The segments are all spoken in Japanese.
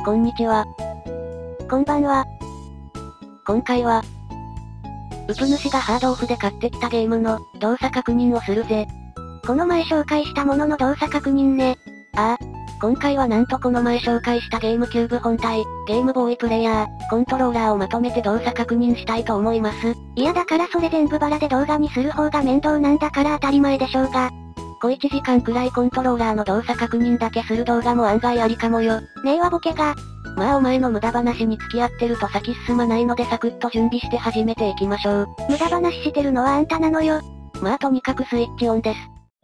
こんにちは。 こんばんは。 今回は、ウプ主がハードオフで買ってきたゲームの動作確認をするぜ。 この前紹介したものの動作確認ね。 ああ。今回はなんとこの前紹介したゲームキューブ本体、ゲームボーイプレイヤー、コントローラーをまとめて動作確認したいと思います。 いやだからそれ全部バラで動画にする方が面倒なんだから当たり前でしょうが。 小1時間くらいコントローラーの動作確認だけする動画も案外ありかもよ。 ねえわボケが。 まあお前の無駄話に付き合ってると先進まないのでサクッと準備して始めていきましょう。 無駄話してるのはあんたなのよ。 まあとにかくスイッチオンです。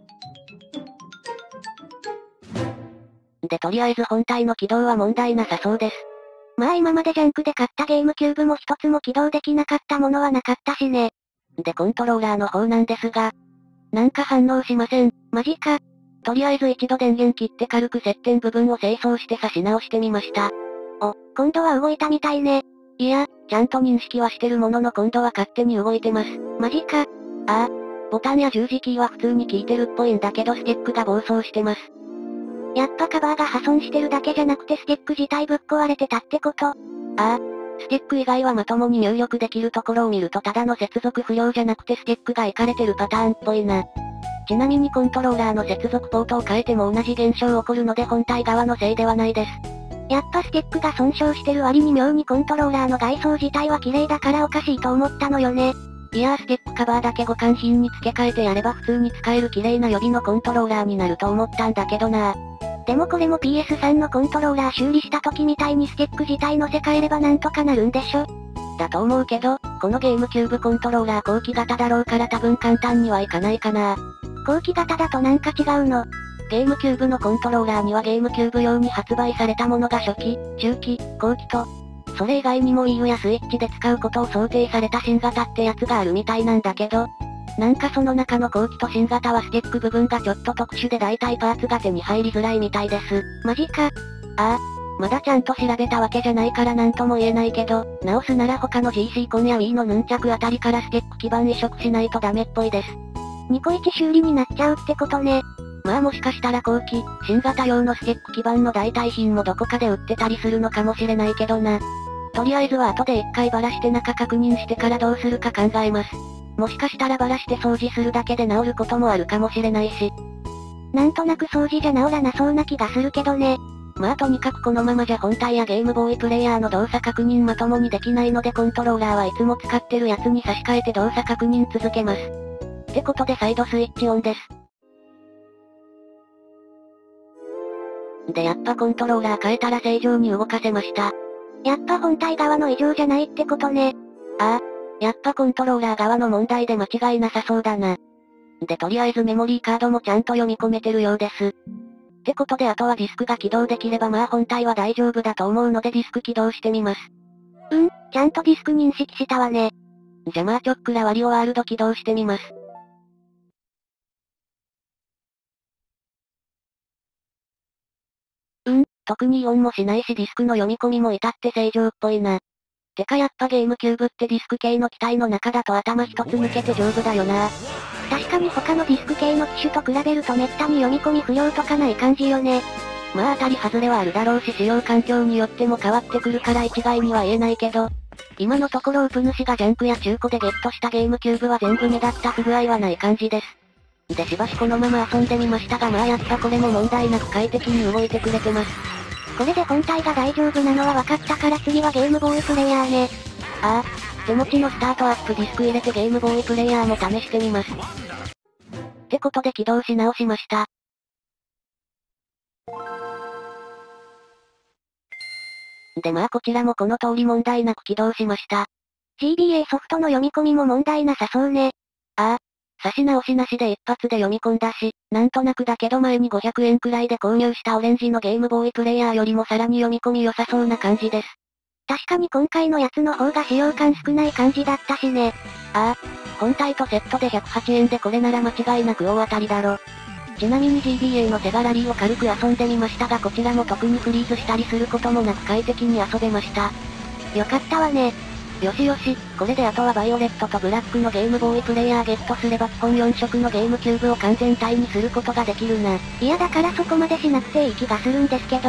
でとりあえず本体の起動は問題なさそうです。 まあ今までジャンクで買ったゲームキューブも一つも起動できなかったものはなかったしね。 でコントローラーの方なんですが、なんか反応しません。 マジか。 とりあえず一度電源切って軽く接点部分を清掃して差し直してみました。 お、今度は動いたみたいね。 いや、ちゃんと認識はしてるものの今度は勝手に動いてます。 マジか。 ああ。ボタンや十字キーは普通に効いてるっぽいんだけどスティックが暴走してます。 やっぱカバーが破損してるだけじゃなくてスティック自体ぶっ壊れてたってこと？ ああ。スティック以外はまともに入力できるところを見るとただの接続不良じゃなくてスティックがイカれてるパターンっぽいな。ちなみにコントローラーの接続ポートを変えても同じ現象起こるので本体側のせいではないです。 やっぱスティックが損傷してる割に妙にコントローラーの外装自体は綺麗だからおかしいと思ったのよね。 いやースティックカバーだけ互換品に付け替えてやれば普通に使える綺麗な予備のコントローラーになると思ったんだけどな。 でもこれも PS3 のコントローラー修理した時みたいにスティック自体乗せ替えればなんとかなるんでしょ？ だと思うけど、このゲームキューブコントローラー後期型だろうから多分簡単にはいかないかな。 後期型だとなんか違うの？ ゲームキューブのコントローラーにはゲームキューブ用に発売されたものが初期、中期、後期と、それ以外にも Wii U やスイッチで使うことを想定された新型ってやつがあるみたいなんだけど、なんかその中の後期と新型はスティック部分がちょっと特殊で大体パーツが手に入りづらいみたいです。 マジか。 ああ。まだちゃんと調べたわけじゃないからなんとも言えないけど、直すなら他の GC コンや Wii のヌンチャクあたりからスティック基板移植しないとダメっぽいです。 ニコイチ修理になっちゃうってことね。 まあもしかしたら後期、新型用のスティック基板の代替品もどこかで売ってたりするのかもしれないけどな。とりあえずは後で一回バラして中確認してからどうするか考えます。もしかしたらバラして掃除するだけで治ることもあるかもしれないし。 なんとなく掃除じゃ治らなそうな気がするけどね。 まあとにかくこのままじゃ本体やゲームボーイプレイヤーの動作確認まともにできないのでコントローラーはいつも使ってるやつに差し替えて動作確認続けます。ってことで再度スイッチオンです。でやっぱコントローラー変えたら正常に動かせました。 やっぱ本体側の異常じゃないってことね。 ああ。やっぱコントローラー側の問題で間違いなさそうだな。でとりあえずメモリーカードもちゃんと読み込めてるようです。ってことであとはディスクが起動できればまあ本体は大丈夫だと思うのでディスク起動してみます。 ちゃんとディスク認識したわね。 じゃまあちょっくらワリオワールド起動してみます。特にイオンもしないしディスクの読み込みも至って正常っぽいな。てかやっぱゲームキューブってディスク系の機体の中だと頭一つ抜けて丈夫だよな。 確かに他のディスク系の機種と比べるとめったに読み込み不良とかない感じよね。 まあ当たり外れはあるだろうし使用環境によっても変わってくるから一概には言えないけど、今のところウプ主がジャンクや中古でゲットしたゲームキューブは全部目立った不具合はない感じです。でしばしこのまま遊んでみましたがまあやっぱこれも問題なく快適に動いてくれてます。 これで本体が大丈夫なのは分かったから次はゲームボーイプレイヤーね。 ああ。手持ちのスタートアップディスク入れてゲームボーイプレイヤーも試してみます。ってことで起動し直しました。でまあこちらもこの通り問題なく起動しました。 GBA ソフトの読み込みも問題なさそうね。 ああ。差し直しなしで一発で読み込んだし、なんとなくだけど前に500円くらいで購入したオレンジのゲームボーイプレイヤーよりもさらに読み込み良さそうな感じです。 確かに今回のやつの方が使用感少ない感じだったしね。 ああ。本体とセットで108円でこれなら間違いなく大当たりだろ。ちなみに GBA のセガラリーを軽く遊んでみましたがこちらも特にフリーズしたりすることもなく快適に遊べました。 よかったわね。 よしよし、これであとはバイオレットとブラックのゲームボーイプレイヤーゲットすれば基本4色のゲームキューブを完全体にすることができるな。 いやだからそこまでしなくていい気がするんですけど。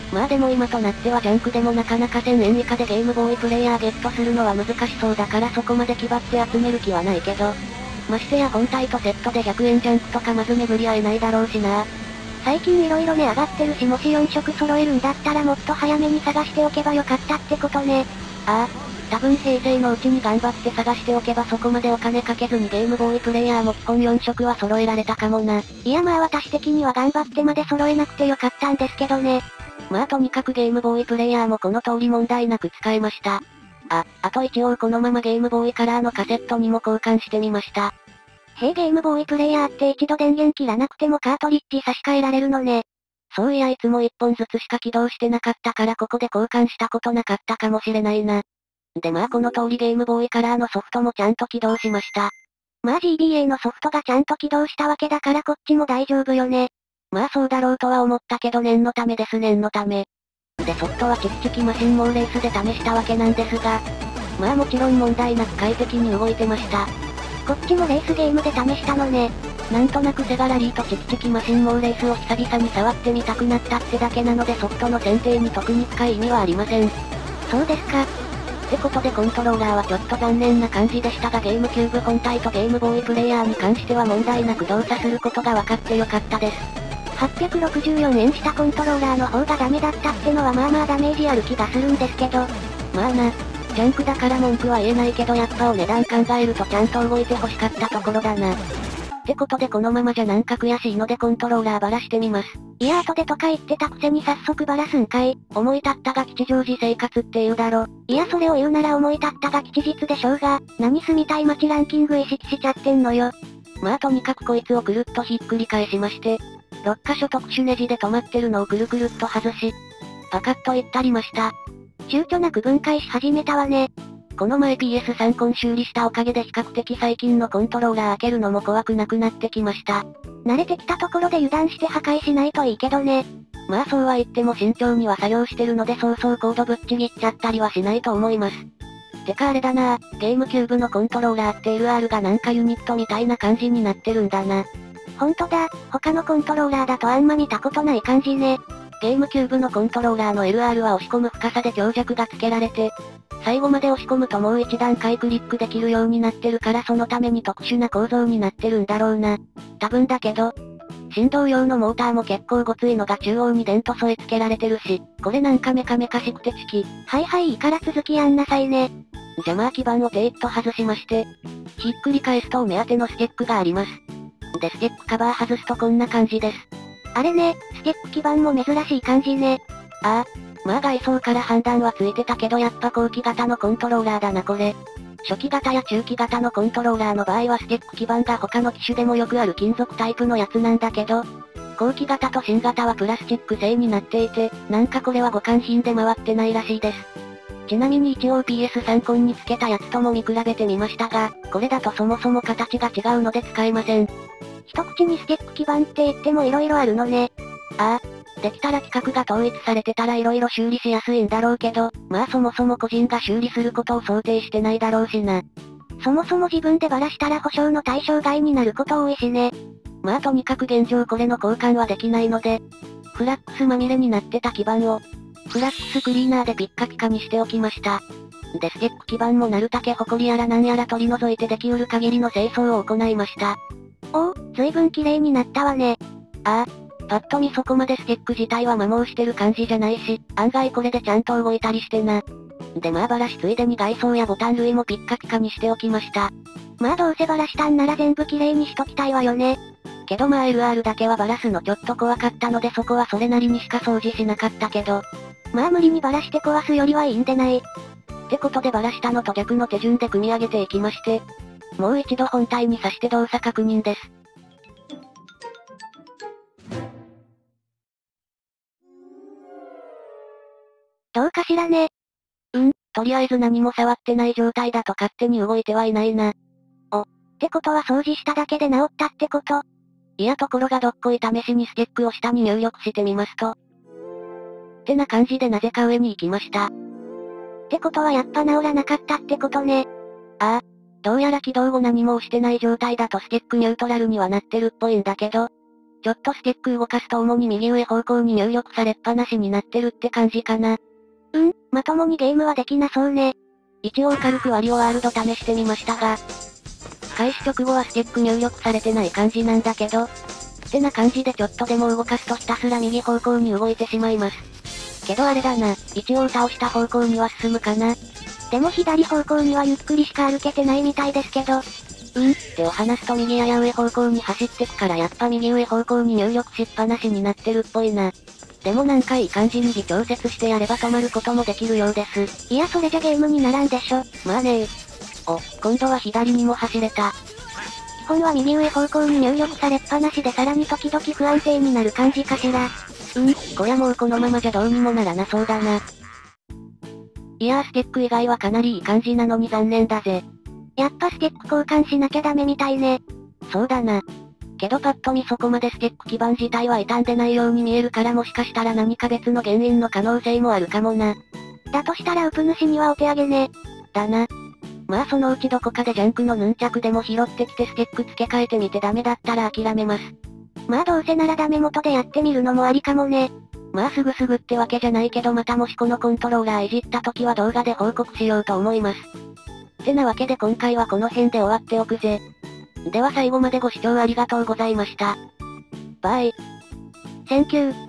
まあでも今となってはジャンクでもなかなか1000円以下でゲームボーイプレイヤーゲットするのは難しそうだからそこまで気張って集める気はないけど。ましてや本体とセットで100円ジャンクとかまず巡り合えないだろうしな。 最近色々値上がってるしもし4色揃えるんだったらもっと早めに探しておけばよかったってことね。 ああ。多分平成のうちに頑張って探しておけばそこまでお金かけずにゲームボーイプレイヤーも基本4色は揃えられたかもな。 いやまあ私的には頑張ってまで揃えなくてよかったんですけどね。 まあとにかくゲームボーイプレイヤーもこの通り問題なく使えました。あと一応このままゲームボーイカラーのカセットにも交換してみました。 ゲームボーイプレイヤーって一度電源切らなくてもカートリッジ差し替えられるのね。 そういやいつも1本ずつしか起動してなかったからここで交換したことなかったかもしれないな。でまあこの通りゲームボーイカラーのソフトもちゃんと起動しました。 まあ GBA のソフトがちゃんと起動したわけだからこっちも大丈夫よね。 まあそうだろうとは思ったけど念のためです念のため。でソフトはチキチキマシンモーレースで試したわけなんですが、まあもちろん問題なく快適に動いてました。 こっちもレースゲームで試したのね。 なんとなくセガラリーとチキチキマシンモーレースを久々に触ってみたくなったってだけなのでソフトの選定に特に深い意味はありません。 そうですか。 ってことでコントローラーはちょっと残念な感じでしたがゲームキューブ本体とゲームボーイプレイヤーに関しては問題なく動作することが分かってよかったです。 864円したコントローラーの方がダメだったってのはまあまあダメージある気がするんですけど。 まあな。ジャンクだから文句は言えないけどやっぱお値段考えるとちゃんと動いて欲しかったところだな。ってことでこのままじゃなんか悔しいのでコントローラーばらしてみます。 いや後でとか言ってたくせに早速ばらすんかい。 思い立ったが吉祥寺生活って言うだろ。 いやそれを言うなら思い立ったが吉日でしょうが、何住みたい街ランキング意識しちゃってんのよ。 まあとにかくこいつをくるっとひっくり返しまして、6箇所特殊ネジで止まってるのをくるくるっと外し、パカッといったりました。 躊躇なく分解し始めたわね。 この前 PS3 コン修理したおかげで比較的最近のコントローラー開けるのも怖くなくなってきました。 慣れてきたところで油断して破壊しないといいけどね。 まあそうは言っても慎重には作業してるのでそうそうコードぶっちぎっちゃったりはしないと思います。てかあれだな、ゲームキューブのコントローラーって LR がなんかユニットみたいな感じになってるんだな。 ほんとだ、他のコントローラーだとあんま見たことない感じね。 ゲームキューブのコントローラーの LR は押し込む深さで強弱がつけられて、最後まで押し込むともう一段階クリックできるようになってるからそのために特殊な構造になってるんだろうな。多分だけど、振動用のモーターも結構ごついのが中央に電と添え付けられてるし、これなんかメカメカしくてチキ。 はいはいいいから続きやんなさいね。 じゃまあ基板をテーッと外しまして、ひっくり返すとお目当てのステックがあります。でステックカバー外すとこんな感じです。 あれね、ステック基板も珍しい感じね。 ああ、まあ外装から判断はついてたけどやっぱ後期型のコントローラーだなこれ。初期型や中期型のコントローラーの場合はステック基板が他の機種でもよくある金属タイプのやつなんだけど、後期型と新型はプラスチック製になっていて、なんかこれは互換品で回ってないらしいです。ちなみに一応 PS3 コンに付けたやつとも見比べてみましたが、これだとそもそも形が違うので使えません。 一口にステック基板って言っても色々あるのね。 ああ、できたら規格が統一されてたら色々修理しやすいんだろうけど、まあそもそも個人が修理することを想定してないだろうしな。 そもそも自分でバラしたら保証の対象外になること多いしね。 まあとにかく現状これの交換はできないので、フラックスまみれになってた基板を、フラックスクリーナーでピッカピカにしておきました。でステック基板もなるたけホコリやらなんやら取り除いてできうる限りの清掃を行いました。 おお、随分綺麗になったわね。 ああ、パッと見そこまでステック自体は摩耗してる感じじゃないし、案外これでちゃんと動いたりしてな。でまあバラしついでに外装やボタン類もピッカピカにしておきました。 まあどうせバラしたんなら全部綺麗にしときたいわよね。 けどまあ LR だけはバラすのちょっと怖かったのでそこはそれなりにしか掃除しなかったけど。 まあ無理にバラして壊すよりはいいんでない。 ってことでバラしたのと逆の手順で組み上げていきまして、もう一度本体に挿して動作確認です。 どうかしらね。 とりあえず何も触ってない状態だと勝手に動いてはいないな。 ってことは掃除しただけで治ったってこと？ いやところがどっこい試しにステックを下に入力してみますと。ってな感じでなぜか上に行きました。 ってことはやっぱ治らなかったってことね。 ああ、どうやら起動後何も押してない状態だとステックニュートラルにはなってるっぽいんだけど、 ちょっとスティック動かすと主に右上方向に入力されっぱなしになってるって感じかな。 まともにゲームはできなそうね。 一応軽くワリオワールド試してみましたが、開始直後はスティック入力されてない感じなんだけど、ってな感じでちょっとでも動かすとひたすら右方向に動いてしまいます。けどあれだな、一応倒した方向には進むかな。 でも左方向にはゆっくりしか歩けてないみたいですけど。 手を離すと右やや上方向に走ってくからやっぱ右上方向に入力しっぱなしになってるっぽいな。でもなんかいい感じに微調節してやれば止まることもできるようです。 いやそれじゃゲームにならんでしょ。 まあねお、今度は左にも走れた。 基本は右上方向に入力されっぱなしでさらに時々不安定になる感じかしら。 こりゃもうこのままじゃどうにもならなそうだな。いやースティック以外はかなりいい感じなのに残念だぜ。 やっぱスティック交換しなきゃダメみたいね。 そうだな。けどパッと見そこまでスティック基板自体は傷んでないように見えるからもしかしたら何か別の原因の可能性もあるかもな。 だとしたらウプ主にはお手上げね。 だな。まあそのうちどこかでジャンクのヌンチャクでも拾ってきてスティック付け替えてみてダメだったら諦めます。 まあどうせならダメ元でやってみるのもありかもね。 まあすぐってわけじゃないけどまたもしこのコントローラーいじった時は動画で報告しようと思います。ってなわけで今回はこの辺で終わっておくぜ。では最後までご視聴ありがとうございました。バイ。 センキュー。